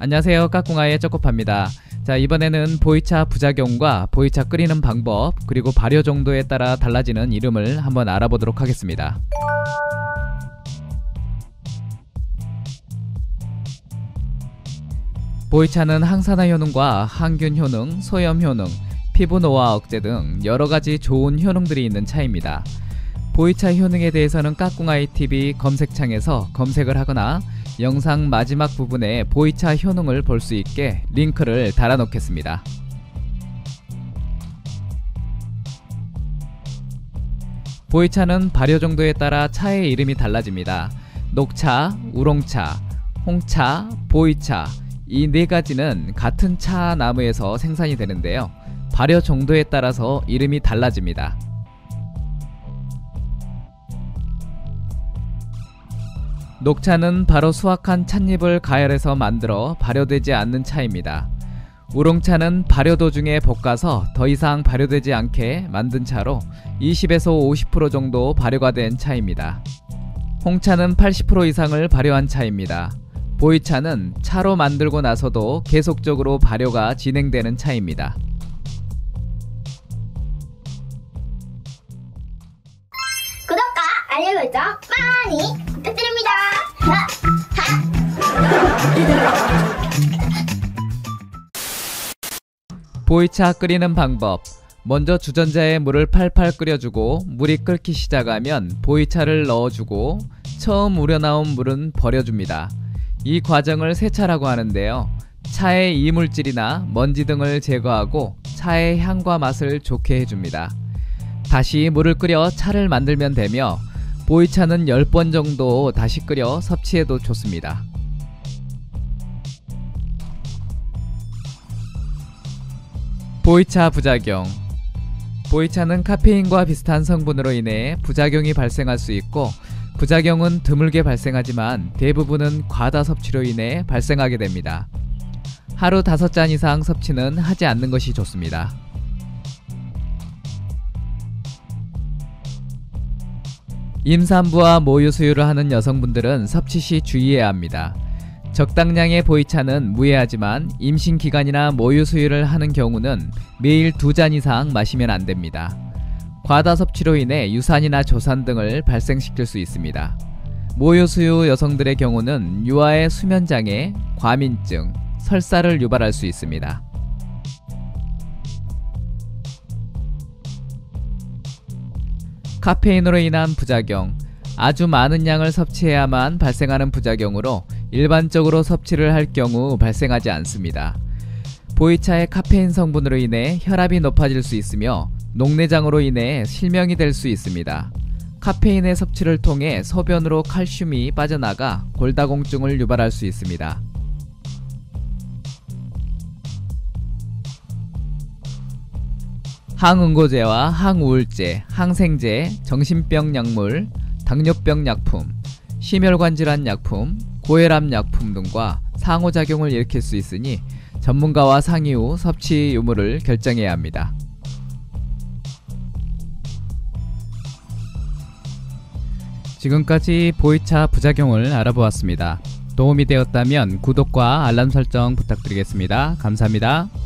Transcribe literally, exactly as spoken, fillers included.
안녕하세요, 까꿍아의 쪼꼬파입니다. 자, 이번에는 보이차 부작용과 보이차 끓이는 방법, 그리고 발효 정도에 따라 달라지는 이름을 한번 알아보도록 하겠습니다. 보이차는 항산화 효능과 항균 효능, 소염 효능, 피부 노화 억제 등 여러가지 좋은 효능들이 있는 차입니다. 보이차 효능에 대해서는 까꿍아이티비 검색창에서 검색을 하거나 영상 마지막 부분에 보이차 효능을 볼 수 있게 링크를 달아 놓겠습니다. 보이차는 발효 정도에 따라 차의 이름이 달라집니다. 녹차, 우롱차, 홍차, 보이차, 이 네 가지는 같은 차 나무에서 생산이 되는데요. 발효 정도에 따라서 이름이 달라집니다. 녹차는 바로 수확한 찻잎을 가열해서 만들어 발효되지 않는 차입니다. 우롱차는 발효 도중에 볶아서 더 이상 발효되지 않게 만든 차로 이십에서 오십 퍼센트 정도 발효가 된 차입니다. 홍차는 팔십 퍼센트 이상을 발효한 차입니다. 보이차는 차로 만들고 나서도 계속적으로 발효가 진행되는 차입니다. 구독과 알림 설정 많이 부탁드립니다. 보이차 끓이는 방법. 먼저 주전자에 물을 팔팔 끓여주고 물이 끓기 시작하면 보이차를 넣어주고 처음 우러나온 물은 버려줍니다. 이 과정을 세차라고 하는데요. 차의 이물질이나 먼지 등을 제거하고 차의 향과 맛을 좋게 해줍니다. 다시 물을 끓여 차를 만들면 되며 보이차는 십 번 정도 다시 끓여 섭취해도 좋습니다. 보이차 부작용. 보이차는 카페인과 비슷한 성분으로 인해 부작용이 발생할 수 있고 부작용은 드물게 발생하지만 대부분은 과다 섭취로 인해 발생하게 됩니다. 하루 다섯 잔 이상 섭취는 하지 않는 것이 좋습니다. 임산부와 모유 수유를 하는 여성분들은 섭취 시 주의해야 합니다. 적당량의 보이차는 무해하지만 임신 기간이나 모유 수유를 하는 경우는 매일 두 잔 이상 마시면 안 됩니다. 과다 섭취로 인해 유산이나 조산 등을 발생시킬 수 있습니다. 모유 수유 여성들의 경우는 유아의 수면장애, 과민증, 설사를 유발할 수 있습니다. 카페인으로 인한 부작용. 아주 많은 양을 섭취해야만 발생하는 부작용으로 일반적으로 섭취를 할 경우 발생하지 않습니다. 보이차의 카페인 성분으로 인해 혈압이 높아질 수 있으며 녹내장으로 인해 실명이 될 수 있습니다. 카페인의 섭취를 통해 소변으로 칼슘이 빠져나가 골다공증을 유발할 수 있습니다. 항응고제와 항우울제, 항생제, 정신병 약물, 당뇨병 약품, 심혈관 질환 약품, 고혈압 약품 등과 상호작용을 일으킬 수 있으니 전문가와 상의 후 섭취 유무를 결정해야 합니다. 지금까지 보이차 부작용을 알아보았습니다. 도움이 되었다면 구독과 알람 설정 부탁드리겠습니다. 감사합니다.